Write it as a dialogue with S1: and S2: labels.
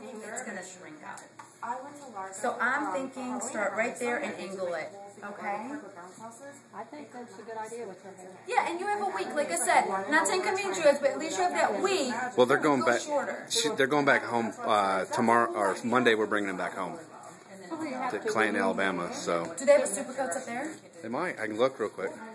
S1: it's going to shrink out.
S2: I went to Largo.
S1: So I'm thinking start right there and angle it. Okay?
S3: I think that's a good idea with her hair.
S1: Yeah, and you have a week, like I said, not to inconvenience you guys, but at least you have that week.
S4: Well, they're going back.
S1: Shorter.
S4: They're going back home tomorrow or Monday. We're bringing them back home to Clayton, Alabama. So
S1: Do they have a Supercoats up there?
S4: they might. I can look real quick.